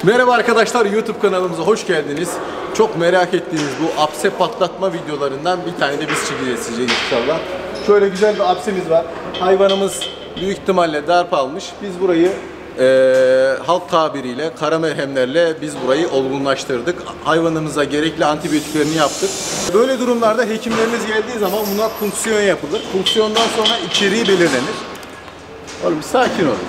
Merhaba arkadaşlar, YouTube kanalımıza hoş geldiniz. Çok merak ettiğiniz bu apse patlatma videolarından bir tane de biz çekeceğiz size inşallah. Şöyle güzel bir apsemiz var. Hayvanımız büyük ihtimalle darp almış. Biz burayı halk tabiriyle kara merhemlerle biz burayı olgunlaştırdık. Hayvanımıza gerekli antibiyotiklerini yaptık. Böyle durumlarda hekimlerimiz geldiği zaman buna punksiyon yapılır. Punksiyondan sonra içeriği belirlenir. Oğlum sakin olun.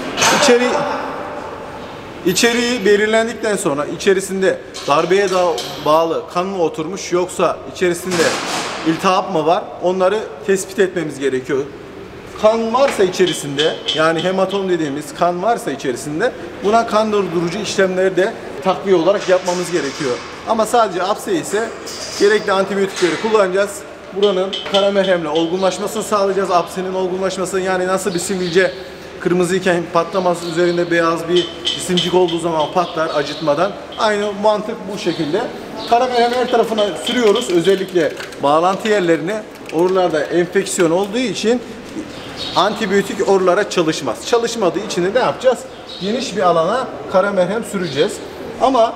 İçeriği belirlendikten sonra içerisinde darbeye bağlı kan mı oturmuş yoksa içerisinde iltihap mı var, onları tespit etmemiz gerekiyor. Kan varsa içerisinde, yani hematom dediğimiz kan varsa içerisinde, buna kan durdurucu işlemleri de takviye olarak yapmamız gerekiyor. Ama sadece apse ise gerekli antibiyotikleri kullanacağız. Buranın kara merhemle olgunlaşmasını sağlayacağız. Apsenin olgunlaşmasını, yani nasıl bir sivilce kırmızıyken patlaması, üzerinde beyaz bir cisimcik olduğu zaman patlar acıtmadan. Aynı mantık bu şekilde. Kara merhem her tarafına sürüyoruz. Özellikle bağlantı yerlerine, oralarda enfeksiyon olduğu için antibiyotik oralara çalışmaz. Çalışmadığı için de ne yapacağız? Geniş bir alana kara merhem süreceğiz. Ama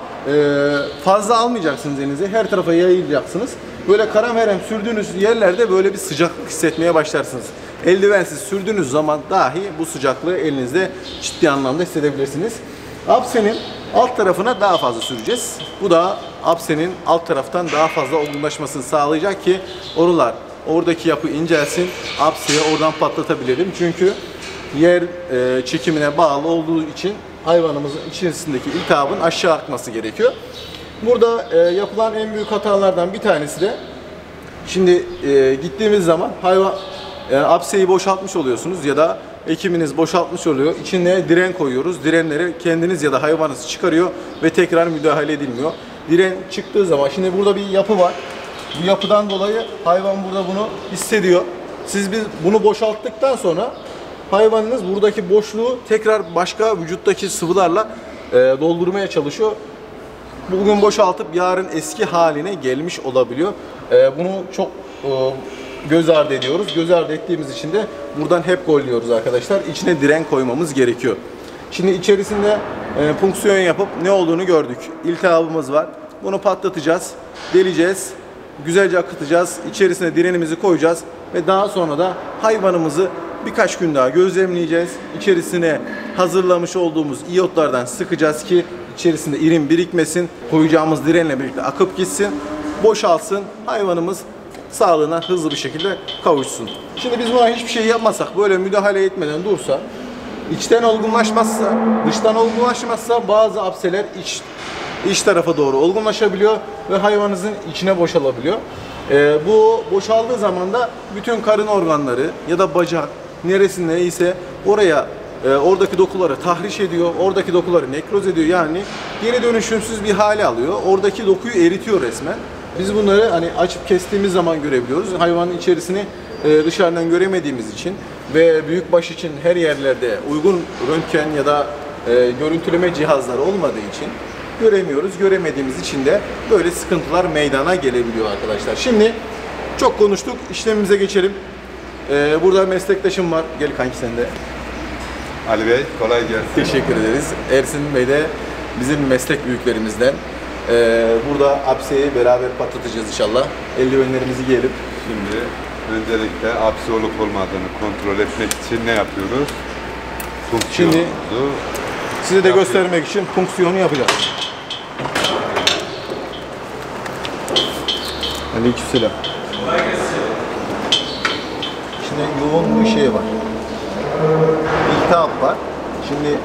fazla almayacaksınız elinize. Her tarafa yayacaksınız. Böyle kara merhem sürdüğünüz yerlerde böyle bir sıcaklık hissetmeye başlarsınız. Eldivensiz sürdüğünüz zaman dahi bu sıcaklığı elinizde ciddi anlamda hissedebilirsiniz. Apsenin alt tarafına daha fazla süreceğiz. Bu da apsenin alt taraftan daha fazla olgunlaşmasını sağlayacak ki oradaki yapı incelsin, apseyi oradan patlatabilelim. Çünkü yer çekimine bağlı olduğu için hayvanımızın içerisindeki iltihabın aşağı akması gerekiyor. Burada yapılan en büyük hatalardan bir tanesi de, şimdi gittiğimiz zaman apseyi boşaltmış oluyorsunuz ya da hekiminiz boşaltmış oluyor. İçine diren koyuyoruz. Direnleri kendiniz ya da hayvanınız çıkarıyor ve tekrar müdahale edilmiyor. Diren çıktığı zaman, şimdi burada bir yapı var. Bu yapıdan dolayı hayvan burada bunu hissediyor. Biz bunu boşalttıktan sonra hayvanınız buradaki boşluğu tekrar başka vücuttaki sıvılarla doldurmaya çalışıyor. Bugün boşaltıp yarın eski haline gelmiş olabiliyor. Bunu çok göz ardı ediyoruz. Göz ardı ettiğimiz için de buradan hep golluyoruz arkadaşlar. İçine diren koymamız gerekiyor. Şimdi içerisinde punksiyon yapıp ne olduğunu gördük. İltihabımız var. Bunu patlatacağız, deleceğiz, güzelce akıtacağız. İçerisine direnimizi koyacağız ve daha sonra da hayvanımızı birkaç gün daha gözlemleyeceğiz. İçerisine hazırlamış olduğumuz iyotlardan sıkacağız ki içerisinde irin birikmesin. Koyacağımız direnle birlikte akıp gitsin, boşalsın. Hayvanımız sağlığına hızlı bir şekilde kavuşsun. Şimdi biz buna hiçbir şey yapmasak, böyle müdahale etmeden dursa, içten olgunlaşmazsa, dıştan olgunlaşmazsa bazı apseler iç tarafa doğru olgunlaşabiliyor ve hayvanınızın içine boşalabiliyor. Bu boşaldığı zaman da bütün karın organları ya da bacak neresinde ise oradaki dokuları tahriş ediyor, oradaki dokuları nekroz ediyor, yani geri dönüşümsüz bir hale alıyor. Oradaki dokuyu eritiyor resmen. Biz bunları hani açıp kestiğimiz zaman görebiliyoruz. Hayvanın içerisini dışarıdan göremediğimiz için ve büyükbaş için her yerlerde uygun röntgen ya da görüntüleme cihazları olmadığı için göremiyoruz. Göremediğimiz için de böyle sıkıntılar meydana gelebiliyor arkadaşlar. Şimdi çok konuştuk. İşlemimize geçelim. Burada meslektaşım var. Gel kanki sen de. Ali Bey, kolay gelsin. Teşekkür ederiz. Ersin Bey de bizim meslek büyüklerimizden. Burada apseyi beraber patlatacağız inşallah. Eldivenlerimizi giyelim. Şimdi öncelikle apse olup olmadığını kontrol etmek için ne yapıyoruz? Şimdi size de göstermek için punksiyonu yapacağız. Aleykümselam. Şimdi yoğun bir şey var. İltihap var. Şimdi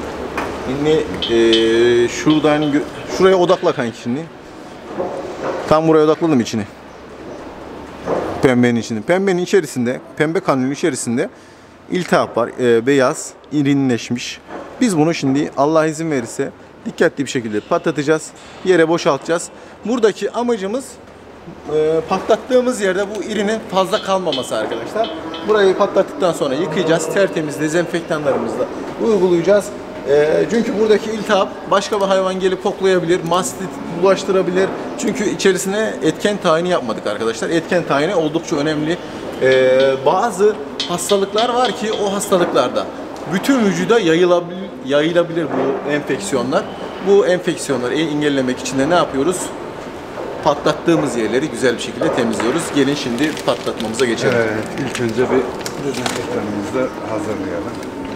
şuraya odakla kanki şimdi. Tam buraya odakladım içini. Pembenin içinde. Pembenin içerisinde, pembe kanülün içerisinde iltihap var. Beyaz, irinleşmiş. Biz bunu şimdi Allah izin verirse dikkatli bir şekilde patlatacağız. Yere boşaltacağız. Buradaki amacımız patlattığımız yerde bu irinin fazla kalmaması arkadaşlar. Burayı patlattıktan sonra yıkayacağız. Tertemiz dezenfektanlarımızla uygulayacağız. Çünkü buradaki iltihap başka bir hayvan gelip koklayabilir, mastit bulaştırabilir. Çünkü içerisine etken tayini yapmadık arkadaşlar. Etken tayini oldukça önemli. Bazı hastalıklar var ki o hastalıklarda bütün vücuda yayılabilir bu enfeksiyonlar. Bu enfeksiyonları engellemek için de ne yapıyoruz? Patlattığımız yerleri güzel bir şekilde temizliyoruz. Gelin şimdi patlatmamıza geçelim. Evet, ilk önce bir dezenfektanımızı hazırlayalım.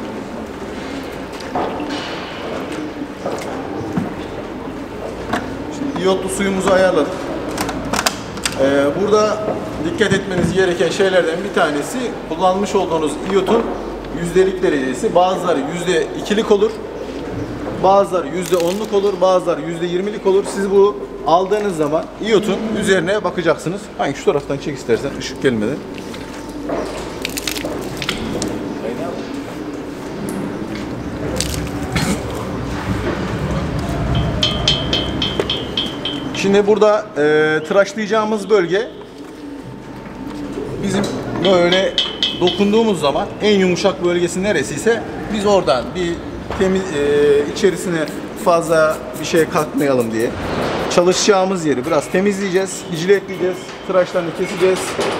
Şimdi iyotlu suyumuzu ayarladık. Burada dikkat etmeniz gereken şeylerden bir tanesi kullanmış olduğunuz iyotun yüzdelik derecesi. Bazıları %2'lik olur, bazıları %10'luk olur, bazıları %20'lik olur. Siz bu aldığınız zaman iyotun üzerine bakacaksınız. Hangi şu taraftan çek istersen ışık gelmeden. Şimdi burada tıraşlayacağımız bölge bizim böyle dokunduğumuz zaman en yumuşak bölgesi neresiyse biz oradan bir temiz içerisine fazla bir şey katmayalım diye çalışacağımız yeri biraz temizleyeceğiz, hicletleyeceğiz, tıraşlarını keseceğiz.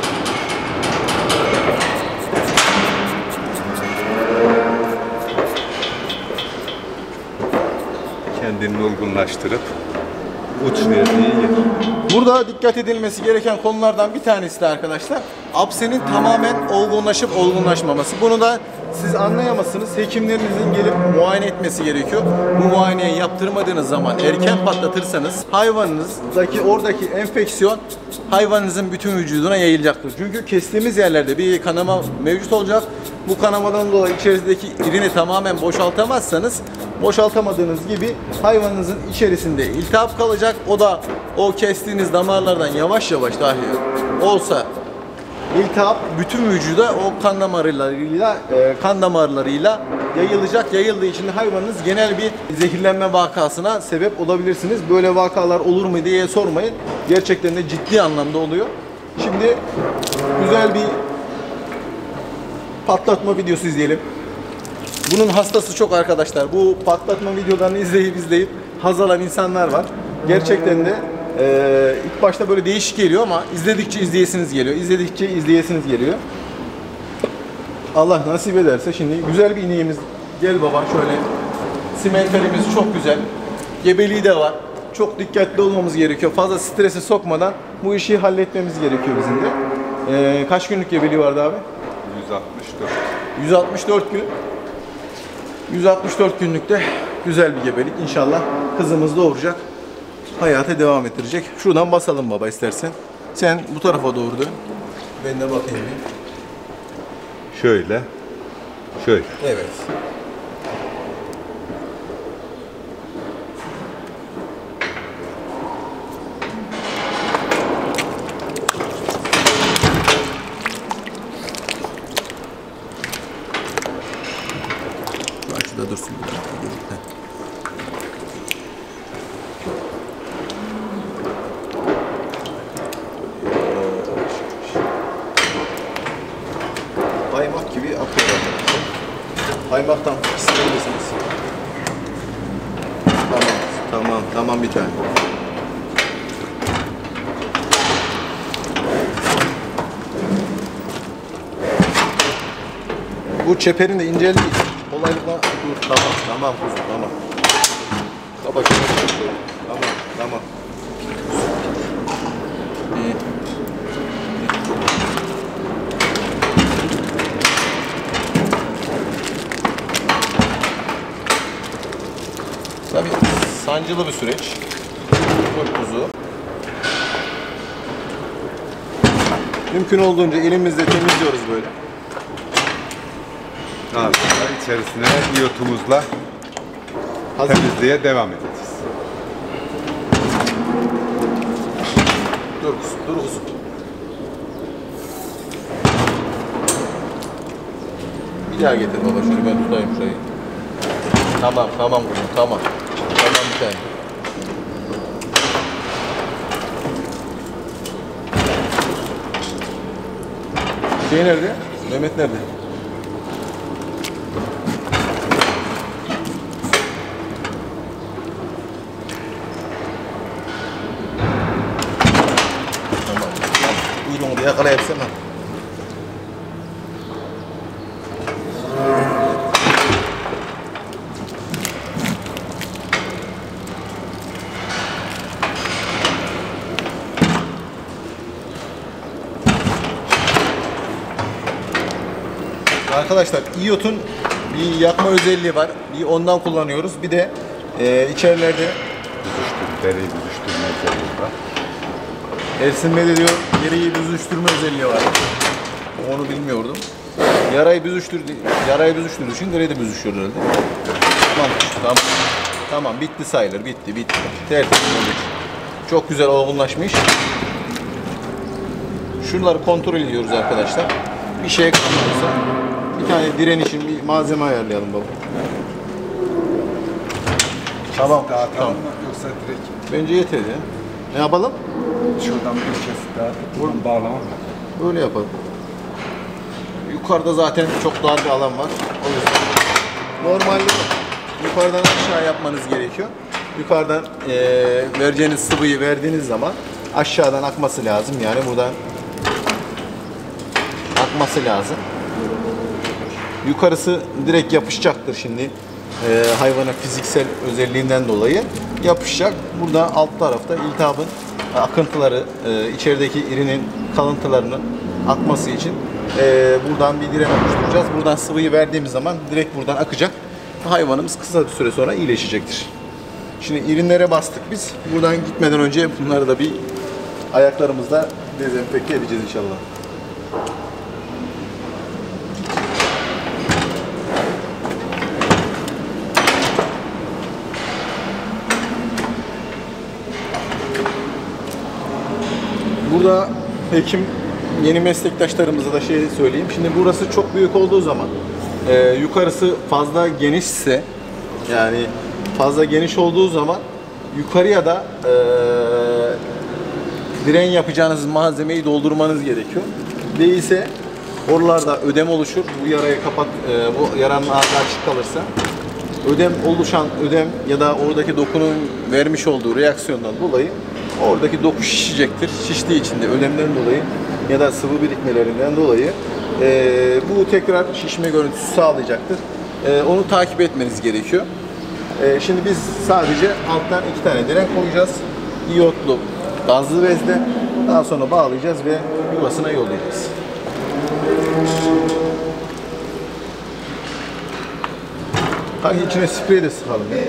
Kendini olgunlaştırıp uç verdiği yer. Burada dikkat edilmesi gereken konulardan bir tanesi de arkadaşlar apsenin tamamen olgunlaşıp olgunlaşmaması. Bunu da siz anlayamazsınız. Hekimlerinizin gelip muayene etmesi gerekiyor. Bu muayeneyi yaptırmadığınız zaman erken patlatırsanız hayvanınızdaki oradaki enfeksiyon hayvanınızın bütün vücuduna yayılacaktır. Çünkü kestiğimiz yerlerde bir kanama mevcut olacak. Bu kanamadan dolayı içerisindeki irini tamamen boşaltamazsanız boşaltamadığınız gibi hayvanınızın içerisinde iltihap kalacak. O da o kestiğiniz damarlardan yavaş yavaş dahi olsa iltihap bütün vücuda o kan damarlarıyla yayılacak. Yayıldığı için de hayvanınız genel bir zehirlenme vakasına sebep olabilirsiniz. Böyle vakalar olur mu diye sormayın. Gerçekten de ciddi anlamda oluyor. Şimdi güzel bir patlatma videosu izleyelim. Bunun hastası çok arkadaşlar. Bu patlatma videolarını izleyip haz alan insanlar var. Gerçekten de ilk başta böyle değişik geliyor ama izledikçe izleyesiniz geliyor. İzledikçe izleyesiniz geliyor. Allah nasip ederse şimdi güzel bir ineğimiz. Gel baba şöyle. Simenterimiz çok güzel. Gebeliği de var. Çok dikkatli olmamız gerekiyor. Fazla strese sokmadan bu işi halletmemiz gerekiyor bizim de. Kaç günlük gebeliği vardı abi? 164. 164 gün. 164 günlükte güzel bir gebelik. İnşallah kızımız doğuracak. Hayata devam ettirecek. Şuradan basalım baba istersen. Sen bu tarafa doğru dön. Ben de bakayım bir. Şöyle. Şöyle. Evet. Şurada dursun. Kaymak gibi akıyor arkadaşlar. Kaymaktan isteyebilirsiniz. Tamam bir tane. Bu çeperin de inceldiği kolaylıkla dur. Tamam kuzum tamam. Kaba çeper. Tamam. Tabii sancılı bir süreç. Çok kuzu. Mümkün olduğunca elimizle temizliyoruz böyle. Daha sonra içerisine iyotumuzla temizliğe devam edeceğiz. Dur kuzum. Bir daha getir baba şöyle ben tutayım şurayı. Tamam kuzum tamam bir tane. Şey nerede? Mehmet nerede? Tamam. Uyuduğunu da yakalayırsana. Arkadaşlar iyotun bir yakma özelliği var. Bir ondan kullanıyoruz. Bir de içerilerde Deriyi büzüştürme özelliği var. Ersinme'de diyor deriyi büzüştürme özelliği var. Onu bilmiyordum. Yarayı büzüştürdüğü için deriyi de büzüşüyor herhalde. Tamam. Tamam bitti sayılır. Bitti. Tertemiz oldu. Çok güzel olgunlaşmış. Şunları kontrol ediyoruz arkadaşlar. Bir şey kalmazsa bir tane diren için bir malzeme ayarlayalım baba. Tamam. Dağıtalım mı yoksa direkt Bence yeter ya. Ne yapalım? şuradan bir kesit dağıtıp buradan bağlamam mı? Böyle yapalım. Yukarıda zaten çok dar bir alan var. O yüzden normalde yukarıdan aşağı yapmanız gerekiyor. Yukarıdan vereceğiniz sıvıyı verdiğiniz zaman aşağıdan akması lazım. Yani buradan akması lazım. Yukarısı direkt yapışacaktır şimdi. Hayvana fiziksel özelliğinden dolayı yapışacak. Burada alt tarafta iltihabın akıntıları, içerideki irinin kalıntılarının akması için buradan bir diren oluşturacağız. Buradan sıvıyı verdiğimiz zaman direkt buradan akacak. Hayvanımız kısa bir süre sonra iyileşecektir. Şimdi irinlere bastık biz. Buradan gitmeden önce bunları da bir ayaklarımızla dezenfekte edeceğiz inşallah. Burada hekim yeni meslektaşlarımıza da şey söyleyeyim. Şimdi burası çok büyük olduğu zaman yukarısı fazla genişse, yani fazla geniş olduğu zaman yukarıya da diren yapacağınız malzemeyi doldurmanız gerekiyor. Değilse oralarda ödem oluşur. Bu yarayı bu yaranın ağzı açık kalırsa oluşan ödem ya da oradaki dokunun vermiş olduğu reaksiyondan dolayı oradaki doku şişecektir. Şiştiği için de ödemden dolayı ya da sıvı birikmelerinden dolayı bu tekrar şişme görüntüsü sağlayacaktır. Onu takip etmeniz gerekiyor. Şimdi biz sadece alttan 2 tane diren koyacağız. İyotlu gazlı bezle. Daha sonra bağlayacağız ve yuvasına yollayacağız. Hangi içine sprey de sıkalım ya.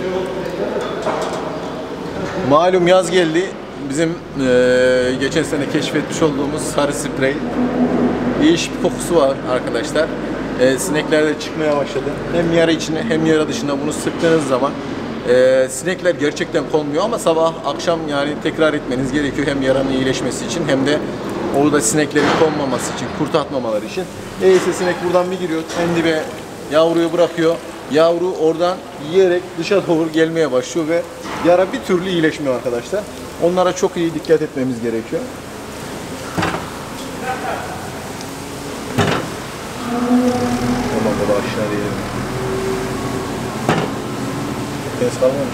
Malum yaz geldi. Bizim geçen sene keşfetmiş olduğumuz sarı sprey. Değişik bir kokusu var arkadaşlar. Sinekler de çıkmaya başladı. Hem yara içine hem yara dışına bunu sıktığınız zaman sinekler gerçekten konmuyor ama sabah akşam yani tekrar etmeniz gerekiyor. Hem yaranın iyileşmesi için hem de orada sineklerin konmaması için, kurt atmamaları için. Neyse sinek buradan bir giriyor, en dibe yavruyu bırakıyor. Yavru oradan yiyerek dışa doğru gelmeye başlıyor ve yara bir türlü iyileşmiyor arkadaşlar. Onlara çok iyi dikkat etmemiz gerekiyor. Tamam baba aşağı diyelim. Ses kalmamış.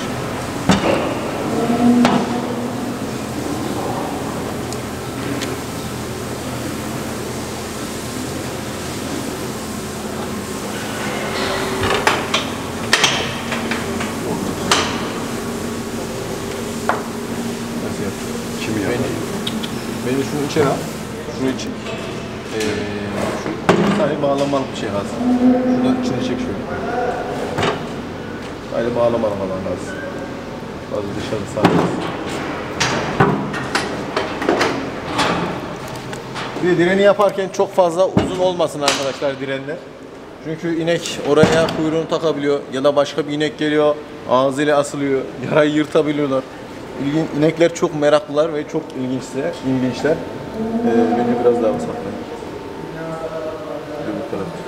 Beni şunu içeri al. Şunu için. Şu bir tane bağlamalı bir şey lazım. Şuradan içine çek şöyle. Sadece bağlamalı falan lazım. Fazla dışarı sarmaz. Bir de direni yaparken çok fazla uzun olmasın arkadaşlar direnler. Çünkü inek oraya kuyruğunu takabiliyor ya da başka bir inek geliyor ağzıyla asılıyor, yarayı yırtabiliyorlar. İnekler çok meraklılar ve çok ilginçler. Bence biraz daha saklayın. Öbür taraf.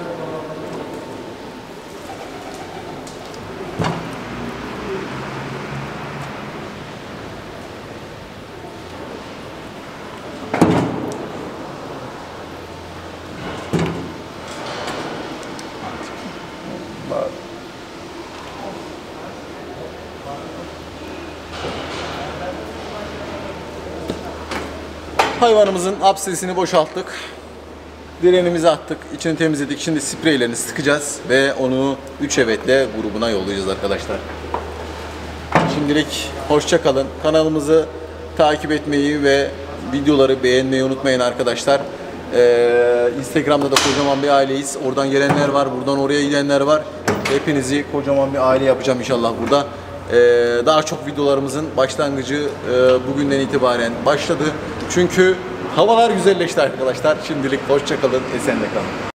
Hayvanımızın absesini boşalttık. Direnimizi attık, içini temizledik. Şimdi spreylerini sıkacağız ve onu 3 evetle grubuna yollayacağız arkadaşlar. Şimdilik hoşça kalın. Kanalımızı takip etmeyi ve videoları beğenmeyi unutmayın arkadaşlar. Instagram'da da kocaman bir aileyiz. Oradan gelenler var, buradan oraya gidenler var. Hepinizi kocaman bir aile yapacağım inşallah burada. Daha çok videolarımızın başlangıcı bugünden itibaren başladı. Çünkü havalar güzelleşti arkadaşlar. Şimdilik hoşça kalın, esenle kalın.